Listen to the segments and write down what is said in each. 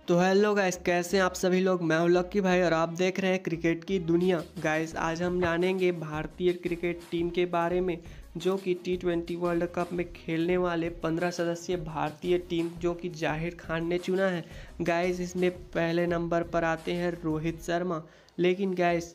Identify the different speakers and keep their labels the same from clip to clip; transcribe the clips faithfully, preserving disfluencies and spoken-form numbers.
Speaker 1: तो hello guys, कैसे हैं आप सभी लोग। मैं हूं लक्की भाई और आप देख रहे हैं क्रिकेट की दुनिया। गाइस आज हम जानेंगे भारतीय क्रिकेट टीम के बारे में, जो कि टी ट्वेंटी वर्ल्ड कप में खेलने वाले पंद्रह सदस्यीय भारतीय टीम जो कि जाहिर खान ने चुना है। गाइस इसमें पहले नंबर पर आते हैं रोहित शर्मा, लेकिन गाइस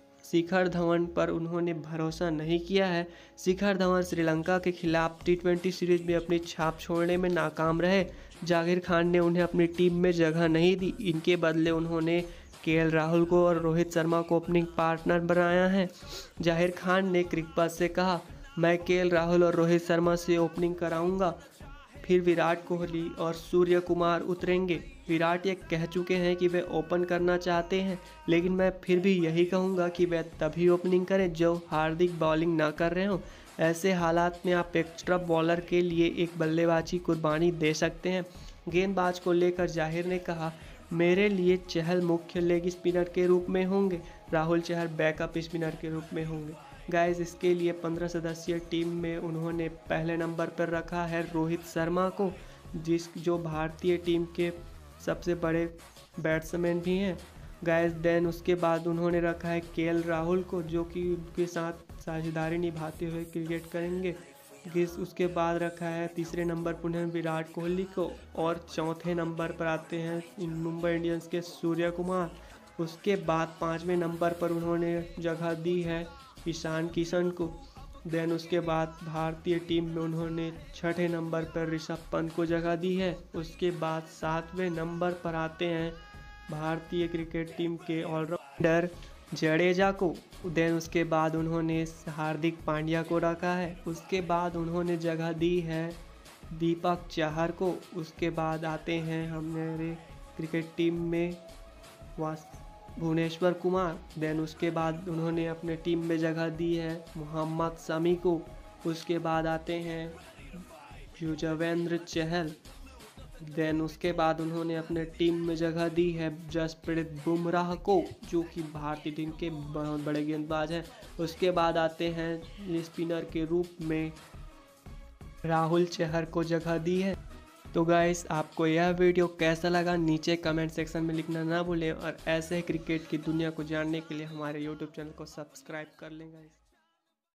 Speaker 1: शिखर धवन पर उन्होंने भरोसा नहीं किया है। शिखर धवन श्रीलंका के खिलाफ टी ट्वेंटी सीरीज में अपनी छाप छोड़ने में नाकाम रहे। जाहिर खान ने उन्हें अपनी टीम में जगह नहीं दी। इनके बदले उन्होंने केएल राहुल को और रोहित शर्मा को ओपनिंग पार्टनर बनाया है। जाहिर खान ने क्रिकबज़ से कहा, मैं केएल राहुल और रोहित शर्मा से ओपनिंग कराऊंगा, फिर विराट कोहली और सूर्य कुमार उतरेंगे। विराट ये कह चुके हैं कि वे ओपन करना चाहते हैं, लेकिन मैं फिर भी यही कहूँगा कि वे तभी ओपनिंग करें जो हार्दिक बॉलिंग ना कर रहे हों। ऐसे हालात में आप एक्स्ट्रा बॉलर के लिए एक बल्लेबाजी कुर्बानी दे सकते हैं। गेंदबाज को लेकर जाहिर ने कहा, मेरे लिए चहल मुख्य लेग स्पिनर के रूप में होंगे, राहुल चहर बैकअप स्पिनर के रूप में होंगे। गाइस इसके लिए पंद्रह सदस्यीय टीम में उन्होंने पहले नंबर पर रखा है रोहित शर्मा को, जिस जो भारतीय टीम के सबसे बड़े बैट्समैन भी हैं। गाइस देन उसके बाद उन्होंने रखा है केएल राहुल को, जो कि उनके साथ साझेदारी निभाते हुए क्रिकेट करेंगे। गिस उसके बाद रखा है तीसरे नंबर पर उन्होंने विराट कोहली को, और चौथे नंबर पर आते हैं मुंबई इंडियंस के सूर्य कुमार। उसके बाद पाँचवें नंबर पर उन्होंने जगह दी है ईशान किशन को। देन उसके बाद भारतीय टीम में उन्होंने छठे नंबर पर ऋषभ पंत को जगह दी है। उसके बाद सातवें नंबर पर आते हैं भारतीय क्रिकेट टीम के ऑलराउंडर जडेजा को। देन उसके बाद उन्होंने हार्दिक पांड्या को रखा है। उसके बाद उन्होंने जगह दी है दीपक चहर को। उसके बाद आते हैं हमारे क्रिकेट टीम में वास भुवनेश्वर कुमार। देन उसके बाद उन्होंने अपने टीम में जगह दी है मोहम्मद शमी को। उसके बाद आते हैं युजवेंद्र चहल। देन उसके बाद उन्होंने अपने टीम में जगह दी है जसप्रीत बुमराह को, जो कि भारतीय टीम के बहुत बड़े गेंदबाज हैं। उसके बाद आते हैं स्पिनर के रूप में राहुल चहर को जगह दी है। तो गाइस आपको यह वीडियो कैसा लगा नीचे कमेंट सेक्शन में लिखना ना भूलें, और ऐसे ही क्रिकेट की दुनिया को जानने के लिए हमारे यूट्यूब चैनल को सब्सक्राइब कर लें गाइस।